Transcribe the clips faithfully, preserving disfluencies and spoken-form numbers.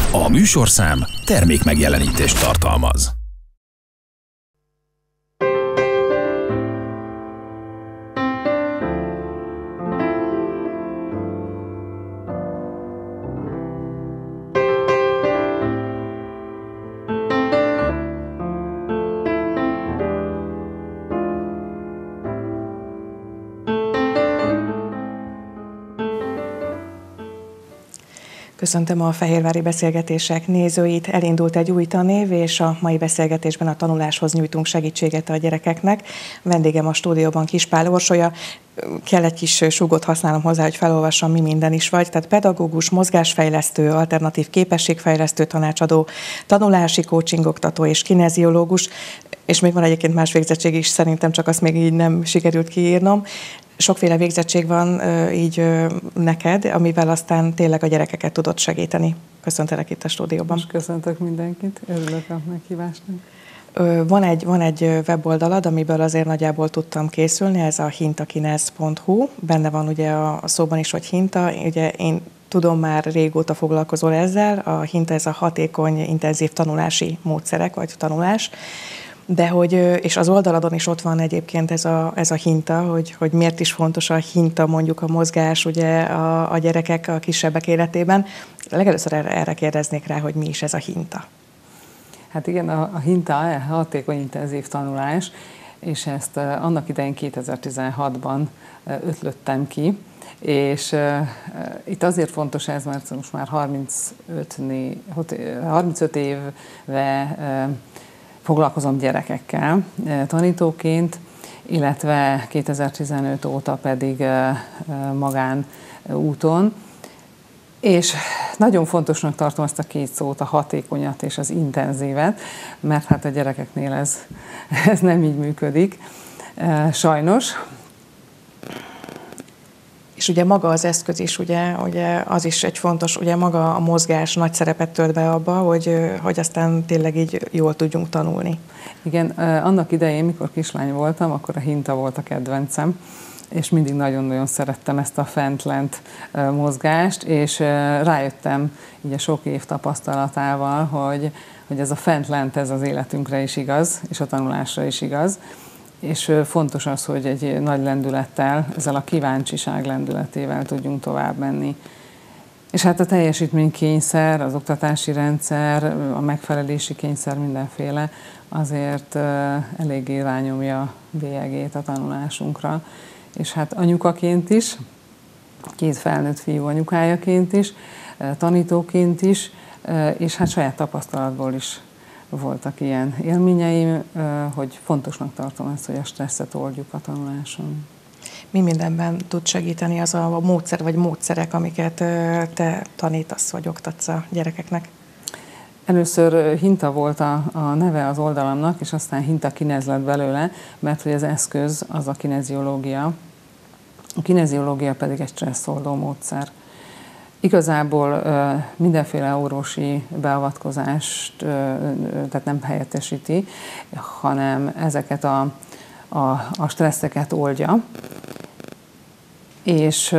A műsorszám termékmegjelenítést tartalmaz. Köszöntöm a Fehérvári Beszélgetések nézőit. Elindult egy új tanév, és a mai beszélgetésben a tanuláshoz nyújtunk segítséget a gyerekeknek. Vendégem a stúdióban Kispál Orsolya. Kell egy kis súgot használom hozzá, hogy felolvassam, mi minden is vagy. Tehát pedagógus, mozgásfejlesztő, alternatív képességfejlesztő tanácsadó, tanulási coachingoktató és kineziológus, és még van egyébként más végzettség is, szerintem csak azt még így nem sikerült kiírnom. Sokféle végzettség van így neked, amivel aztán tényleg a gyerekeket tudod segíteni. Köszöntelek itt a stúdióban. Most köszöntök mindenkit, örülök a meghívásnak. Van egy, van egy weboldalad, amiből azért nagyjából tudtam készülni, ez a hintakinez pont hu. Benne van ugye a szóban is, hogy hinta. Ugye én tudom, már régóta foglalkozol ezzel. A hinta, ez a hatékony, intenzív tanulási módszerek, vagy tanulás. De hogy, és az oldaladon is ott van egyébként ez a, ez a hinta, hogy, hogy miért is fontos a hinta, mondjuk a mozgás ugye a, a gyerekek, a kisebbek életében. Legelőször erre, erre kérdeznék rá, hogy mi is ez a hinta. Hát igen, a, a hinta a hatékony intenzív tanulás, és ezt annak idején kétezer-tizenhatban ötlöttem ki, és uh, itt azért fontos ez, mert most már harmincöt, harmincöt éve uh, foglalkozom gyerekekkel tanítóként, illetve kétezer-tizenöt óta pedig magán úton. És nagyon fontosnak tartom ezt a két szót, a hatékonyat és az intenzívet, mert hát a gyerekeknél ez, ez nem így működik, sajnos. És ugye maga az eszköz is, ugye, ugye az is egy fontos, ugye maga a mozgás nagy szerepet tölt be abba, hogy, hogy aztán tényleg így jól tudjunk tanulni. Igen, annak idején, mikor kislány voltam, akkor a hinta volt a kedvencem, és mindig nagyon-nagyon szerettem ezt a fent-lent mozgást, és rájöttem így a sok év tapasztalatával, hogy, hogy ez a fent-lent ez az életünkre is igaz, és a tanulásra is igaz. És fontos az, hogy egy nagy lendülettel, ezzel a kíváncsiság lendületével tudjunk tovább menni. És hát a teljesítménykényszer, az oktatási rendszer, a megfelelési kényszer mindenféle azért eléggé rányomja bélyegét a tanulásunkra. És hát anyukaként is, két felnőtt fiú anyukájaként is, tanítóként is, és hát saját tapasztalatból is voltak ilyen élményeim, hogy fontosnak tartom ezt, hogy a stresszet oldjuk a tanuláson. Mi mindenben tud segíteni az a módszer vagy módszerek, amiket te tanítasz vagy oktatsz a gyerekeknek? Először hinta volt a, a neve az oldalamnak, és aztán hintakinez lett belőle, mert hogy az eszköz az a kineziológia. A kineziológia pedig egy stresszoldó módszer. Igazából mindenféle orvosi beavatkozást tehát nem helyettesíti, hanem ezeket a, a, a stresszeket oldja. És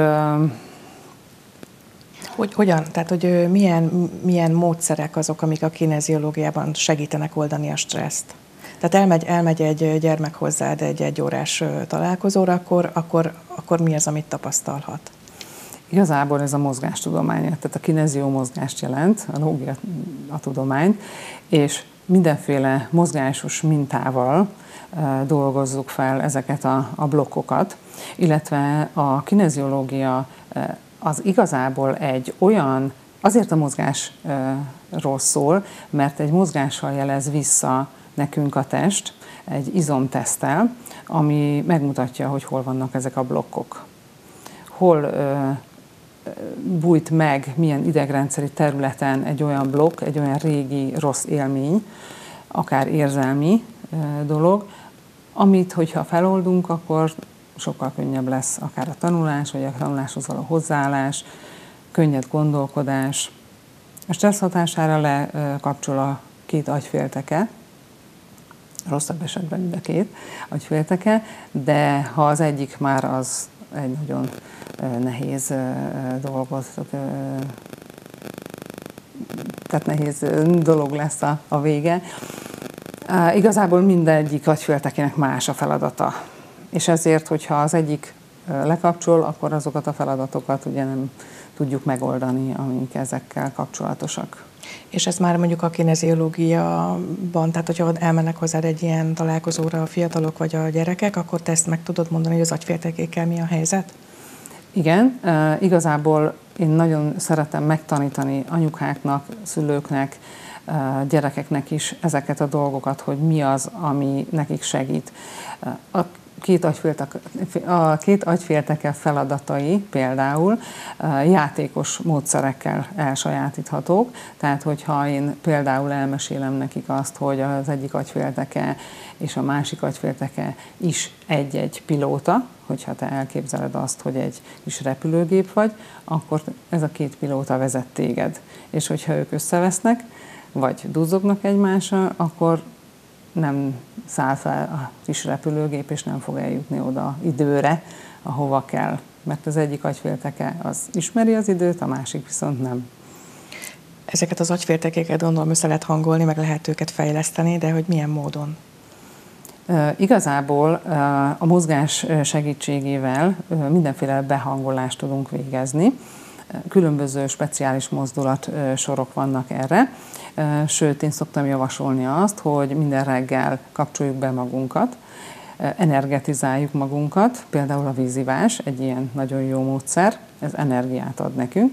hogy, hogyan? Tehát, hogy milyen, milyen módszerek azok, amik a kineziológiában segítenek oldani a stresszt? Tehát elmegy, elmegy egy gyermek hozzád egy egyórás találkozóra, akkor, akkor, akkor mi az, amit tapasztalhat? Igazából ez a mozgástudomány, tehát a kinezió mozgást jelent, a lógia a tudományt, és mindenféle mozgásos mintával e, dolgozzuk fel ezeket a, a blokkokat, illetve a kineziológia e, az igazából egy olyan, azért a mozgásról szól, mert egy mozgással jelez vissza nekünk a test, egy izomteszttel, ami megmutatja, hogy hol vannak ezek a blokkok. Hol e, bújt meg, milyen idegrendszeri területen egy olyan blokk, egy olyan régi rossz élmény, akár érzelmi dolog, amit, hogyha feloldunk, akkor sokkal könnyebb lesz akár a tanulás, vagy a tanuláshoz való hozzáállás, könnyed gondolkodás. A stressz hatására lekapcsol a két agyfélteke, rosszabb esetben mind a két agyfélteke, de ha az egyik már az egy nagyon nehéz dolgot tehát nehéz dolog lesz a, a vége. Igazából mindegyik agyféltekének más a feladata. És ezért, hogyha az egyik lekapcsol, akkor azokat a feladatokat ugye nem tudjuk megoldani, amik ezekkel kapcsolatosak. És ez már mondjuk a kineziológiaban, tehát hogyha elmennek hozzád egy ilyen találkozóra a fiatalok vagy a gyerekek, akkor te ezt meg tudod mondani, hogy az agyféltekékkel mi a helyzet? Igen, igazából én nagyon szeretem megtanítani anyukáknak, szülőknek, gyerekeknek is ezeket a dolgokat, hogy mi az, ami nekik segít. A két agyfélteke, a két agyfélteke feladatai például játékos módszerekkel elsajátíthatók. Tehát, hogyha én például elmesélem nekik azt, hogy az egyik agyfélteke és a másik agyfélteke is egy-egy pilóta, hogyha te elképzeled azt, hogy egy kis repülőgép vagy, akkor ez a két pilóta vezet téged. És hogyha ők összevesznek, vagy duzzognak egymásra, akkor nem száll fel a kis repülőgép, és nem fog eljutni oda időre, ahova kell. Mert az egyik agyfélteke az ismeri az időt, a másik viszont nem. Ezeket az agyféltekéket gondolom össze lehet hangolni, meg lehet őket fejleszteni, de hogy milyen módon? E, igazából a mozgás segítségével mindenféle behangolást tudunk végezni. Különböző speciális mozdulatsorok vannak erre. Sőt, én szoktam javasolni azt, hogy minden reggel kapcsoljuk be magunkat, energetizáljuk magunkat, például a vízivás egy ilyen nagyon jó módszer, ez energiát ad nekünk.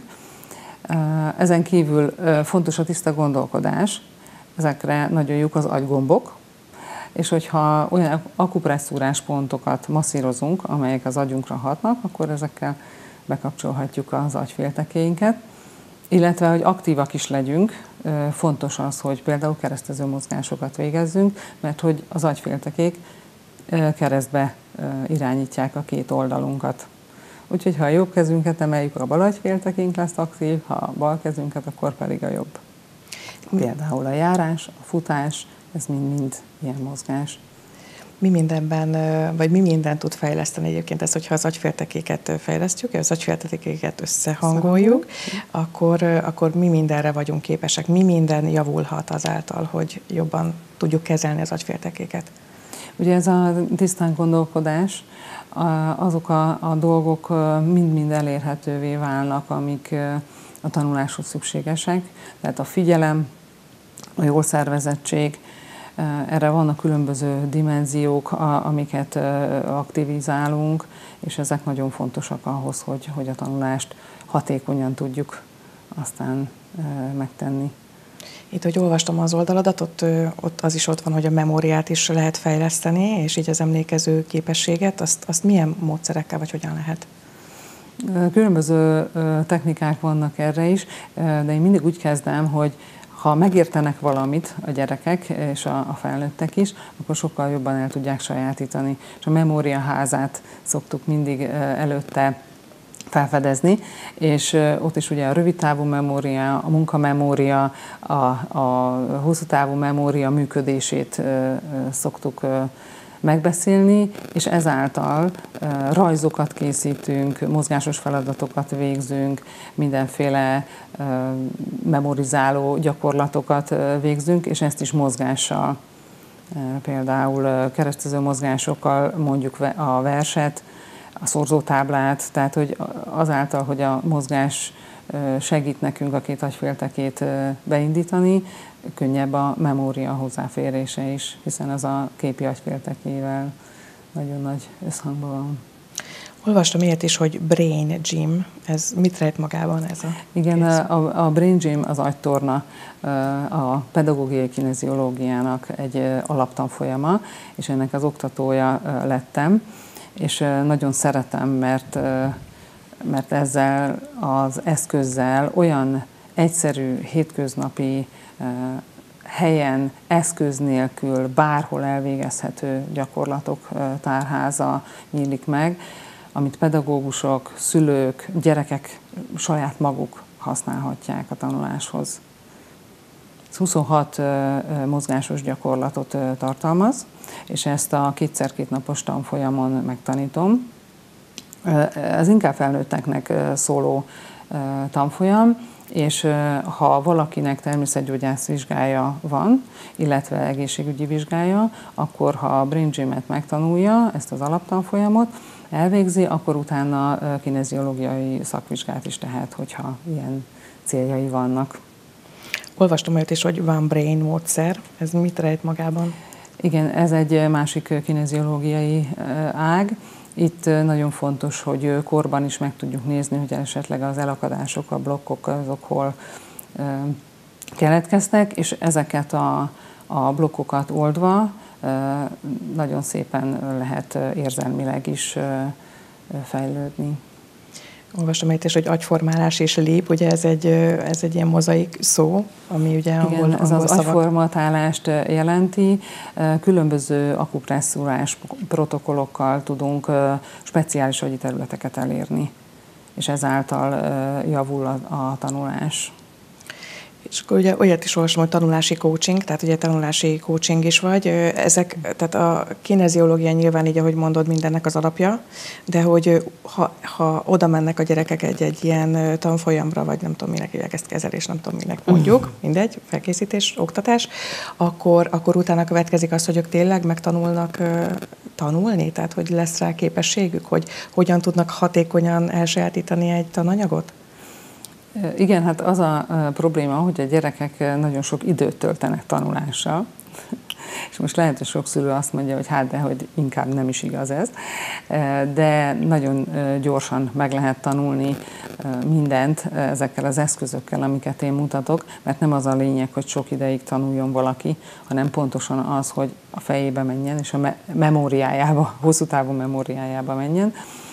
Ezen kívül fontos a tiszta gondolkodás, ezekre nagyon jók az agygombok, és hogyha olyan akupresszúrás pontokat masszírozunk, amelyek az agyunkra hatnak, akkor ezekkel bekapcsolhatjuk az agyféltekéinket. Illetve, hogy aktívak is legyünk, fontos az, hogy például keresztező mozgásokat végezzünk, mert hogy az agyféltekék keresztbe irányítják a két oldalunkat. Úgyhogy ha a jobb kezünket emeljük, a bal agyféltekénk lesz aktív, ha a bal kezünket, akkor pedig a jobb. Például a járás, a futás, ez mind-mind ilyen mozgás. Mi mindenben, vagy mi mindent tud fejleszteni egyébként ez, hogyha az agyféltekéket fejlesztjük, az agyféltekéket összehangoljuk, akkor, akkor mi mindenre vagyunk képesek, mi minden javulhat azáltal, hogy jobban tudjuk kezelni az agyféltekéket. Ugye ez a tisztán gondolkodás, azok a, a dolgok mind-mind elérhetővé válnak, amik a tanuláshoz szükségesek, tehát a figyelem, a jól szervezettség. Erre vannak különböző dimenziók, amiket aktivizálunk, és ezek nagyon fontosak ahhoz, hogy, hogy a tanulást hatékonyan tudjuk aztán megtenni. Itt, hogy olvastam az oldaladat, ott, ott az is ott van, hogy a memóriát is lehet fejleszteni, és így az emlékező képességet, azt, azt milyen módszerekkel, vagy hogyan lehet? Különböző technikák vannak erre is, de én mindig úgy kezdem, hogy ha megértenek valamit a gyerekek és a, a felnőttek is, akkor sokkal jobban el tudják sajátítani. És a memóriaházát szoktuk mindig előtte felfedezni, és ott is ugye a rövidtávú memória, a munkamemória, a, a hosszú távú memória működését szoktuk megbeszélni, és ezáltal rajzokat készítünk, mozgásos feladatokat végzünk, mindenféle memorizáló gyakorlatokat végzünk, és ezt is mozgással, például keresztező mozgásokkal mondjuk a verset, a szorzótáblát, tehát hogy azáltal, hogy a mozgás segít nekünk a két agyféltekét beindítani, könnyebb a memória hozzáférése is, hiszen az a képi agyféltekével nagyon nagy összhangban van. Olvastam ilyet is, hogy Brain Gym. Ez mit rejt magában ez a Igen, a, a Brain Gym az agytorna, a pedagógiai kineziológiának egy alaptanfolyama, és ennek az oktatója lettem, és nagyon szeretem, mert, mert ezzel az eszközzel olyan egyszerű, hétköznapi helyen, eszköz nélkül, bárhol elvégezhető gyakorlatok tárháza nyílik meg, amit pedagógusok, szülők, gyerekek saját maguk használhatják a tanuláshoz. Ez huszonhat mozgásos gyakorlatot tartalmaz, és ezt a kétszer-két napos tanfolyamon megtanítom. Ez inkább felnőtteknek szóló tanfolyam, és ha valakinek természetgyógyász vizsgája van, illetve egészségügyi vizsgája, akkor ha a Brain Gym-et megtanulja, ezt az alaptanfolyamot, elvégzi, akkor utána kineziológiai szakvizsgát is tehet, hogyha ilyen céljai vannak. Olvastam olyat is, hogy One Brain módszer. Ez mit rejt magában? Igen, ez egy másik kineziológiai ág. Itt nagyon fontos, hogy korban is meg tudjuk nézni, hogy esetleg az elakadások, a blokkok azok hol keletkeztek, és ezeket a, a blokkokat oldva nagyon szépen lehet érzelmileg is fejlődni. Olvastam itt is, hogy agyformálás és lép, ugye ez egy, ez egy ilyen mozaik szó, ami ugye angol, igen, ez angol az szavak. agyformatálást jelenti. Különböző akupresszúrás protokollokkal tudunk speciális agyi területeket elérni, és ezáltal javul a, a tanulás. És akkor ugye olyat is olvasom, hogy tanulási coaching, tehát ugye tanulási coaching is vagy. Ezek, tehát a kineziológia nyilván így, ahogy mondod, mindennek az alapja, de hogy ha, ha oda mennek a gyerekek egy-egy ilyen tanfolyamra, vagy nem tudom, minek hívják ezt, kezelés, nem tudom, minek mondjuk, mindegy, felkészítés, oktatás, akkor, akkor utána következik az, hogy ők tényleg megtanulnak tanulni, tehát hogy lesz rá képességük, hogy hogyan tudnak hatékonyan elsajátítani egy tananyagot? Igen, hát az a probléma, hogy a gyerekek nagyon sok időt töltenek tanulással, és most lehet, hogy sok szülő azt mondja, hogy hát, de hogy inkább nem is igaz ez, de nagyon gyorsan meg lehet tanulni mindent ezekkel az eszközökkel, amiket én mutatok, mert nem az a lényeg, hogy sok ideig tanuljon valaki, hanem pontosan az, hogy a fejébe menjen, és a memóriájába, hosszú távú memóriájába menjen.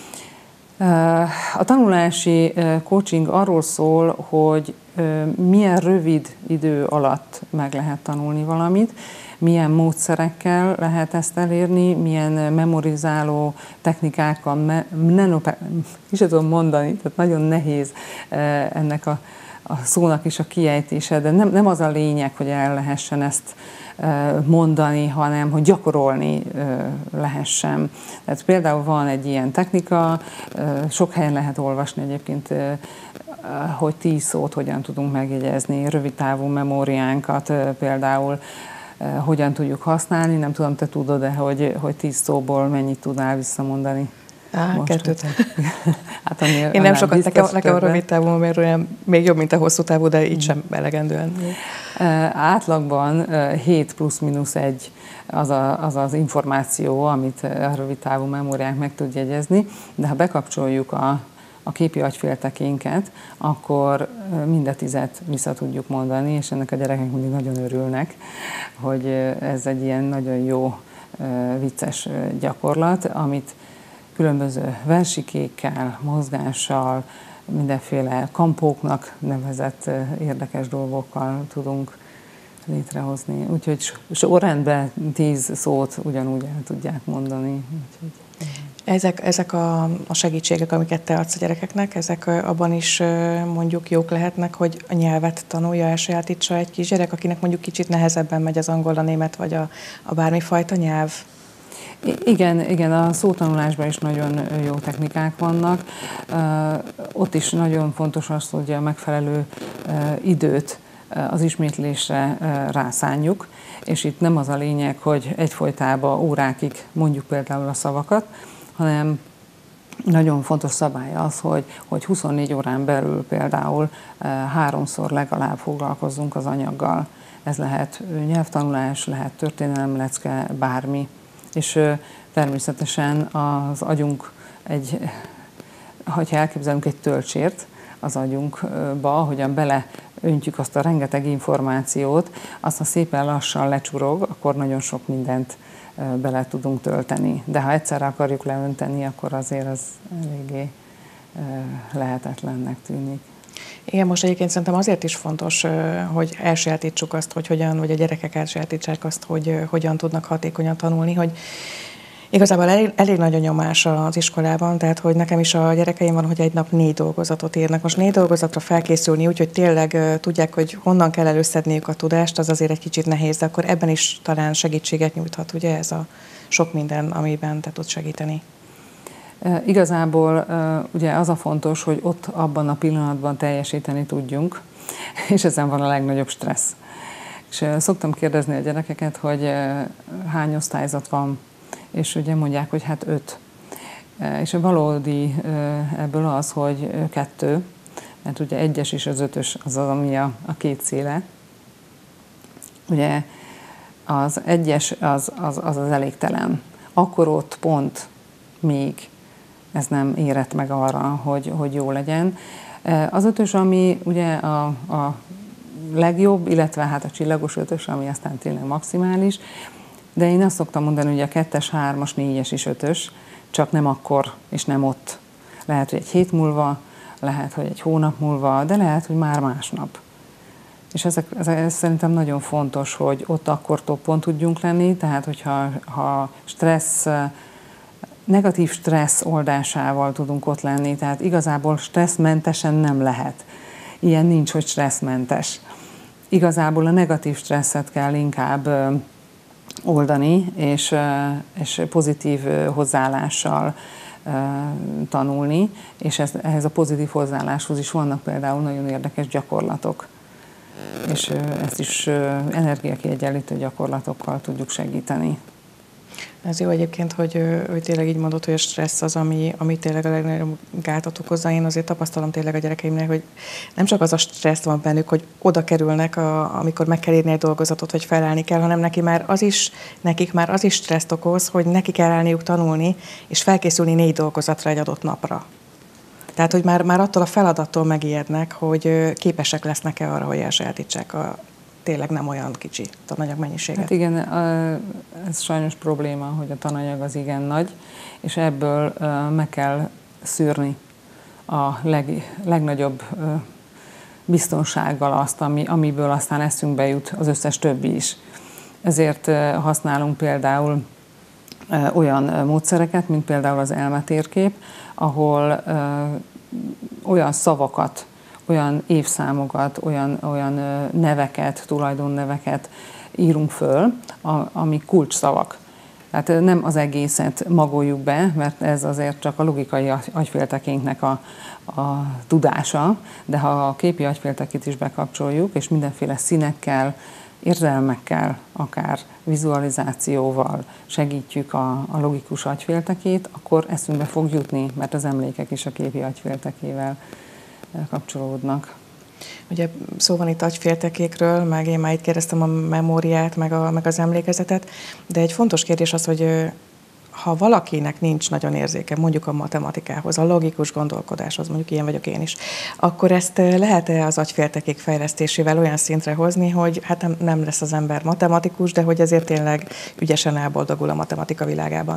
A tanulási coaching arról szól, hogy milyen rövid idő alatt meg lehet tanulni valamit, milyen módszerekkel lehet ezt elérni, milyen memorizáló technikákkal, me, nenope, is tudom mondani, tehát nagyon nehéz ennek a, a szónak is a kiejtése, de nem, nem az a lényeg, hogy el lehessen ezt mondani, hanem hogy gyakorolni lehessen. Tehát például van egy ilyen technika, sok helyen lehet olvasni egyébként, hogy tíz szót hogyan tudunk megjegyezni, rövidtávú memóriánkat például hogyan tudjuk használni. Nem tudom, te tudod-e, hogy, hogy tíz szóból mennyit tudnál visszamondani? Á, kettőt. Hát, annyi, én nem sokat, nekem, nekem a rövid távú memóriám még jobb, mint a hosszú távú, de így sem elegendően. Átlagban hét plusz-minusz egy az, a, az az információ, amit a rövid távú memóriánk meg tud jegyezni, de ha bekapcsoljuk a, a képi agyféltekénket, akkor mind a tizet vissza tudjuk mondani, és ennek a gyerekek mindig nagyon örülnek, hogy ez egy ilyen nagyon jó, vicces gyakorlat, amit különböző versikékkel, mozgással, mindenféle kampóknak nevezett érdekes dolgokkal tudunk létrehozni. Úgyhogy sorrendben tíz szót ugyanúgy el tudják mondani. Úgyhogy... Ezek, ezek a, a segítségek, amiket te adsz a gyerekeknek, ezek abban is mondjuk jók lehetnek, hogy a nyelvet tanulja, elsajátítsa egy kisgyerek, akinek mondjuk kicsit nehezebben megy az angol, a német vagy a, a bármifajta nyelv? Igen, igen, a szótanulásban is nagyon jó technikák vannak. Ott is nagyon fontos az, hogy a megfelelő időt az ismétlésre rászánjuk, és itt nem az a lényeg, hogy egyfolytában órákig mondjuk például a szavakat, hanem nagyon fontos szabály az, hogy, hogy huszonnégy órán belül például háromszor legalább foglalkozzunk az anyaggal. Ez lehet nyelvtanulás, lehet történelemlecke, bármi. És természetesen az agyunk egy, hogyha elképzelünk egy töltsért az agyunkba, ahogyan beleöntjük azt a rengeteg információt, azt ha szépen lassan lecsurog, akkor nagyon sok mindent bele tudunk tölteni. De ha egyszerre akarjuk leönteni, akkor azért az eléggé lehetetlennek tűnik. Igen, most egyébként szerintem azért is fontos, hogy elsajátítsuk azt, hogy hogyan, vagy a gyerekek elsajátítsák azt, hogy hogyan tudnak hatékonyan tanulni, hogy igazából elég, elég nagy a nyomás az iskolában, tehát hogy nekem is a gyerekeim van, hogy egy nap négy dolgozatot írnak. Most négy dolgozatra felkészülni úgy, hogy tényleg tudják, hogy honnan kell előszedniük a tudást, az azért egy kicsit nehéz, de akkor ebben is talán segítséget nyújthat, ugye ez a sok minden, amiben te tudsz segíteni. Igazából ugye az a fontos, hogy ott abban a pillanatban teljesíteni tudjunk, és ezen van a legnagyobb stressz. És szoktam kérdezni a gyerekeket, hogy hány osztályzat van, és ugye mondják, hogy hát öt. És a valódi ebből az, hogy kettő, mert ugye egyes és az ötös az az, ami a, a két széle. Ugye az egyes az az, az az elégtelen. Akkor ott pont még ez nem érett meg arra, hogy, hogy jó legyen. Az ötös, ami ugye a, a legjobb, illetve hát a csillagos ötös, ami aztán tényleg maximális, de én azt szoktam mondani, hogy a kettes, hármas, négyes is ötös, csak nem akkor és nem ott. Lehet, hogy egy hét múlva, lehet, hogy egy hónap múlva, de lehet, hogy már másnap. És ezek, ez szerintem nagyon fontos, hogy ott akkor toppon tudjunk lenni, tehát hogyha ha stressz, negatív stressz oldásával tudunk ott lenni, tehát igazából stresszmentesen nem lehet. Ilyen nincs, hogy stresszmentes. Igazából a negatív stresszet kell inkább oldani, és, és pozitív hozzáállással tanulni, és ez, ehhez a pozitív hozzáálláshoz is vannak például nagyon érdekes gyakorlatok. És ezt is energiakiegyenlítő gyakorlatokkal tudjuk segíteni. Ez jó egyébként, hogy, hogy tényleg így mondod, hogy a stressz az, ami, ami tényleg a legnagyobb gátat okozza. Én azért tapasztalom tényleg a gyerekeimnek, hogy nem csak az a stressz van bennük, hogy oda kerülnek, a, amikor meg kell írni egy dolgozatot, vagy felállni kell, hanem neki már az is, nekik már az is stresszt okoz, hogy neki kell állniuk tanulni, és felkészülni négy dolgozatra egy adott napra. Tehát, hogy már, már attól a feladattól megijednek, hogy képesek lesznek-e arra, hogy elsajátítsák a tényleg nem olyan kicsi tananyag mennyiséget. Hát igen, ez sajnos probléma, hogy a tananyag az igen nagy, és ebből meg kell szűrni a leg, legnagyobb biztonsággal azt, ami, amiből aztán eszünkbe jut az összes többi is. Ezért használunk például olyan módszereket, mint például az elmetérkép, ahol olyan szavakat, olyan évszámokat, olyan, olyan neveket, tulajdonneveket írunk föl, ami kulcsszavak. Tehát nem az egészet magoljuk be, mert ez azért csak a logikai agyféltekénknek a, a tudása, de ha a képi agyféltekét is bekapcsoljuk, és mindenféle színekkel, érzelmekkel, akár vizualizációval segítjük a, a logikus agyféltekét, akkor eszünkbe fog jutni, mert az emlékek is a képi agyféltekével kapcsolódnak. Ugye szó van itt agyféltekékről, meg én már itt kérdeztem a memóriát, meg, a, meg az emlékezetet, de egy fontos kérdés az, hogy ha valakinek nincs nagyon érzéke, mondjuk a matematikához, a logikus gondolkodáshoz, mondjuk ilyen vagyok én is, akkor ezt lehet-e az agyféltekék fejlesztésével olyan szintre hozni, hogy hát nem, nem lesz az ember matematikus, de hogy azért tényleg ügyesen elboldogul a matematika világában?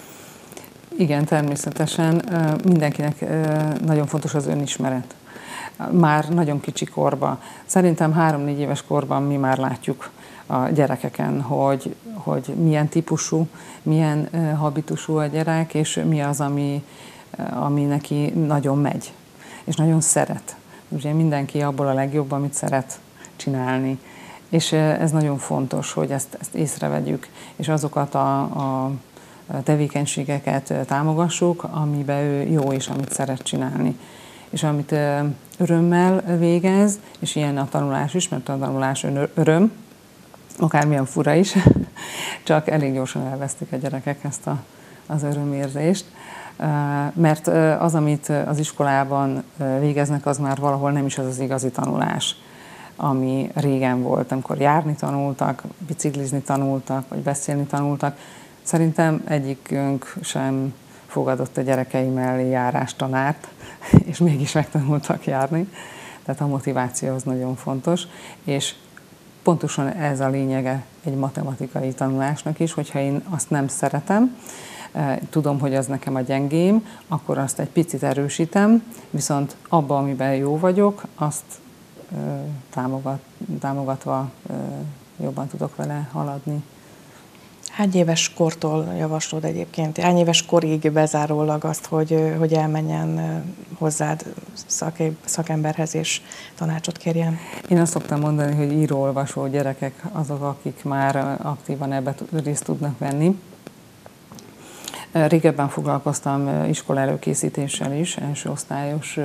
Igen, természetesen. Mindenkinek nagyon fontos az önismeret. Már nagyon kicsi korban. Szerintem három-négy éves korban mi már látjuk a gyerekeken, hogy, hogy milyen típusú, milyen habitusú a gyerek, és mi az, ami, ami neki nagyon megy, és nagyon szeret. Ugye mindenki abból a legjobb, amit szeret csinálni. És ez nagyon fontos, hogy ezt, ezt észrevegyük, és azokat a, a tevékenységeket támogassuk, amiben ő jó és amit szeret csinálni. És amit örömmel végez, és ilyen a tanulás is, mert a tanulás öröm, akármilyen fura is, csak elég gyorsan elvesztik a gyerekek ezt a, az örömérzést. Mert az, amit az iskolában végeznek, az már valahol nem is az az igazi tanulás, ami régen volt, amikor járni tanultak, biciklizni tanultak, vagy beszélni tanultak. Szerintem egyikünk sem fogadott a gyerekei mellé járástanárt, és mégis megtanultak járni. Tehát a motiváció az nagyon fontos, és pontosan ez a lényege egy matematikai tanulásnak is, hogyha én azt nem szeretem, tudom, hogy az nekem a gyengém, akkor azt egy picit erősítem, viszont abban, amiben jó vagyok, azt támogat, támogatva jobban tudok vele haladni. Hány éves kortól javaslod egyébként? Hány éves korig bezárólag azt, hogy, hogy elmenjen hozzád szakemberhez és tanácsot kérjen? Én azt szoktam mondani, hogy író-olvasó gyerekek azok, akik már aktívan ebbe részt tudnak venni. Régebben foglalkoztam iskola előkészítéssel is, első osztályos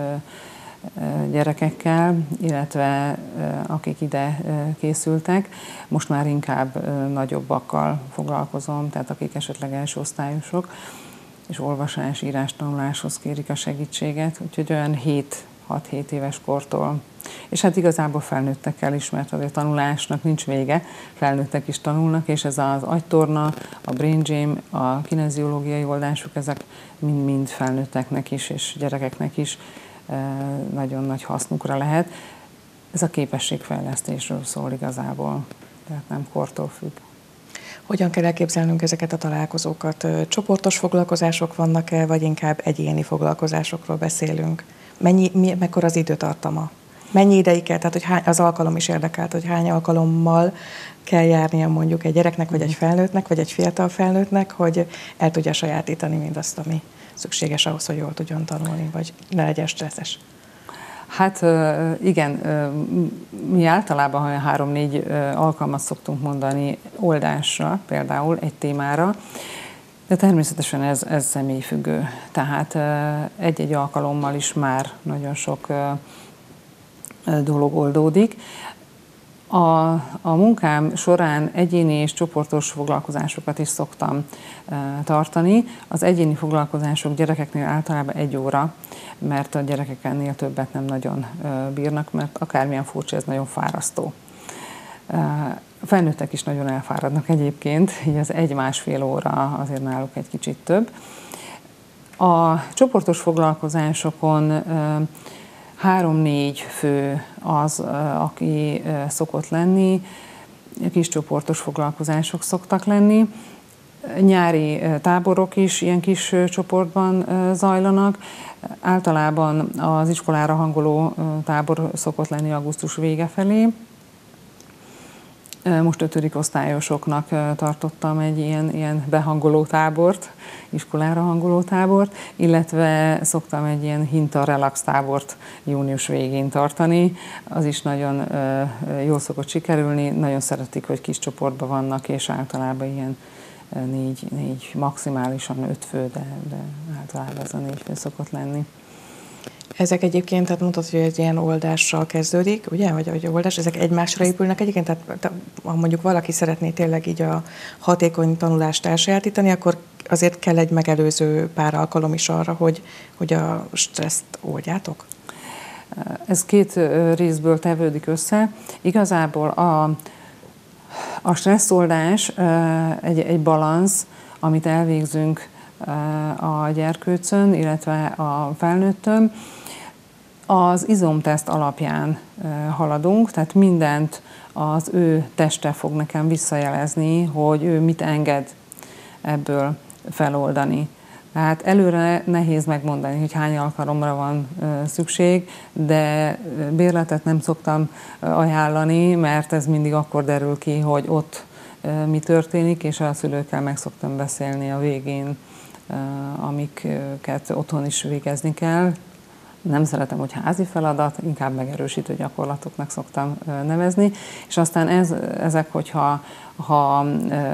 gyerekekkel, illetve akik ide készültek. Most már inkább nagyobbakkal foglalkozom, tehát akik esetleg első osztályosok, és olvasás, írás, tanuláshoz kérik a segítséget, úgyhogy olyan hat-hét éves kortól. És hát igazából felnőttekkel is, mert azért a tanulásnak nincs vége, felnőttek is tanulnak, és ez az agytorna, a brain gym, a kineziológiai oldásuk, ezek mind-mind felnőtteknek is, és gyerekeknek is nagyon nagy hasznukra lehet. Ez a képességfejlesztésről szól igazából, tehát nem kortól függ. Hogyan kell elképzelnünk ezeket a találkozókat? Csoportos foglalkozások vannak-e, vagy inkább egyéni foglalkozásokról beszélünk? Mennyi, mi, mekkora az időtartama? Mennyi ideig kell, tehát hogy hány, az alkalom is érdekelt, hogy hány alkalommal kell járnia mondjuk egy gyereknek, vagy egy felnőttnek, vagy egy fiatal felnőttnek, hogy el tudja sajátítani mindazt, ami szükséges ahhoz, hogy jól tudjon tanulni, vagy ne legyen stresszes. Hát igen, mi általában olyan három-négy alkalmat szoktunk mondani oldásra, például egy témára, de természetesen ez, ez személyfüggő. Tehát egy-egy alkalommal is már nagyon sok dolog oldódik. A, a munkám során egyéni és csoportos foglalkozásokat is szoktam e, tartani. Az egyéni foglalkozások gyerekeknél általában egy óra, mert a gyerekek ennél többet nem nagyon e, bírnak, mert akármilyen furcsa, ez nagyon fárasztó. E, a felnőttek is nagyon elfáradnak egyébként, így az egy-másfél óra azért náluk egy kicsit több. A csoportos foglalkozásokon e, három-négy fő az, aki szokott lenni, kis csoportos foglalkozások szoktak lenni. Nyári táborok is ilyen kis csoportban zajlanak. Általában az iskolára hangoló tábor szokott lenni augusztus vége felé. Most ötödik osztályosoknak tartottam egy ilyen, ilyen behangoló tábort, iskolára hangoló tábort, illetve szoktam egy ilyen hinta relax tábort június végén tartani. Az is nagyon jól szokott sikerülni, nagyon szeretik, hogy kis csoportban vannak, és általában ilyen négy, négy maximálisan öt fő, de, de általában ez a négy fő szokott lenni. Ezek egyébként, tehát mondtad, hogy egy ilyen oldással kezdődik, ugye, vagy, vagy oldás, ezek egymásra épülnek egyébként, tehát ha mondjuk valaki szeretné tényleg így a hatékony tanulást elsajátítani, akkor azért kell egy megelőző pár alkalom is arra, hogy, hogy a stresszt oldjátok? Ez két részből tevődik össze. Igazából a, a stresszoldás egy, egy balansz, amit elvégzünk a gyerkőcön, illetve a felnőttön. Az izomteszt alapján haladunk, tehát mindent az ő teste fog nekem visszajelezni, hogy ő mit enged ebből feloldani. Tehát előre nehéz megmondani, hogy hány alkalomra van szükség, de bérletet nem szoktam ajánlani, mert ez mindig akkor derül ki, hogy ott mi történik, és a szülőkkel meg szoktam beszélni a végén, amiket otthon is végezni kell. Nem szeretem, hogy házi feladat, inkább megerősítő gyakorlatoknak szoktam nevezni, és aztán ez, ezek, hogyha ha,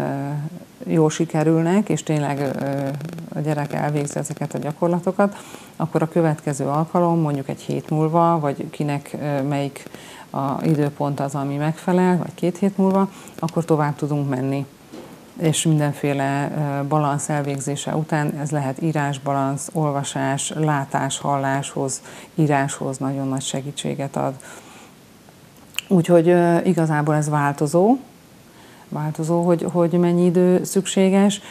jól sikerülnek, és tényleg a gyerek elvégzi ezeket a gyakorlatokat, akkor a következő alkalom, mondjuk egy hét múlva, vagy kinek melyik a időpont az, ami megfelel, vagy két hét múlva, akkor tovább tudunk menni. És mindenféle balansz elvégzése után ez lehet írásbalansz, olvasás, látás, halláshoz, íráshoz nagyon nagy segítséget ad. Úgyhogy igazából ez változó, változó, hogy, hogy mennyi idő szükséges.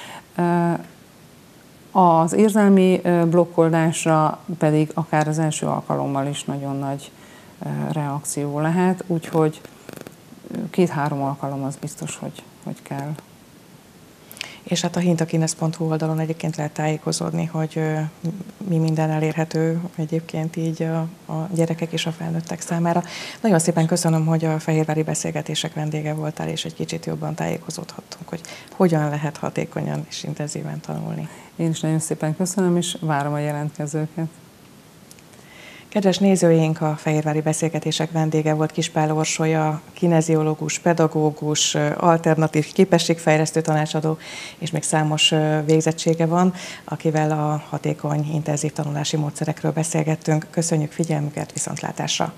Az érzelmi blokkoldásra pedig akár az első alkalommal is nagyon nagy reakció lehet, úgyhogy két-három alkalom az biztos, hogy, hogy kell. És hát a hintakinesz pont hu oldalon egyébként lehet tájékozódni, hogy mi minden elérhető egyébként így a, a gyerekek és a felnőttek számára. Nagyon szépen köszönöm, hogy a fehérvári beszélgetések vendége voltál, és egy kicsit jobban tájékozódhattunk, hogy hogyan lehet hatékonyan és intenzíven tanulni. Én is nagyon szépen köszönöm, és várom a jelentkezőket. Kedves nézőink, a fehérvári beszélgetések vendége volt Kispál Orsolya, kineziológus, pedagógus, alternatív képességfejlesztő tanácsadó, és még számos végzettsége van, akivel a hatékony, intenzív tanulási módszerekről beszélgettünk. Köszönjük figyelmüket, viszontlátásra!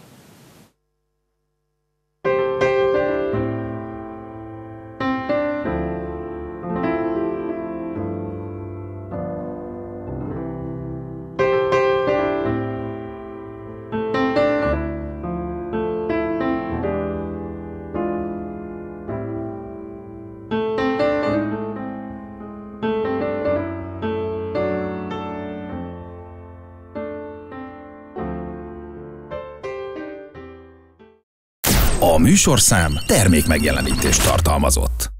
A műsorszám termék megjelenítést tartalmazott.